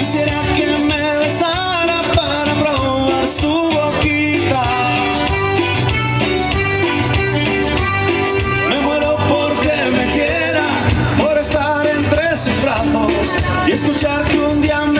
Quisiera que me besara para probar su boquita. Me muero porque me quiera, por estar entre sus brazos y escuchar que un día